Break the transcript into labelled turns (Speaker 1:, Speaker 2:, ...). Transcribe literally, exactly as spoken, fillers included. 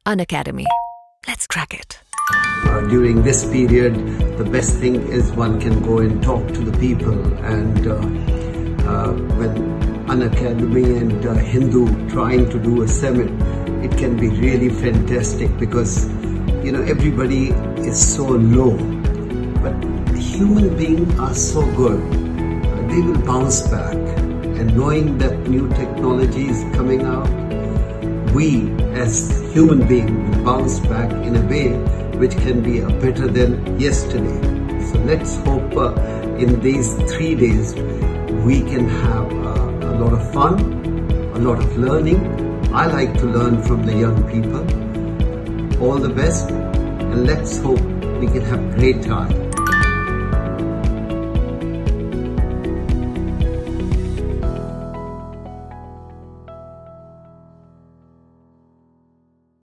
Speaker 1: Unacademy. Let's crack it.
Speaker 2: Uh, during this period, the best thing is one can go and talk to the people, and uh, uh, when Unacademy and uh, Hindu trying to do a summit, it can be really fantastic because, you know, everybody is so low, but human beings are so good. Uh, they will bounce back, and knowing that new technology is coming out, we as human beings will bounce back in a way which can be uh, better than yesterday. So let's hope uh, in these three days we can have uh, a lot of fun, a lot of learning. I like to learn from the young people. All the best, and let's hope we can have a great time.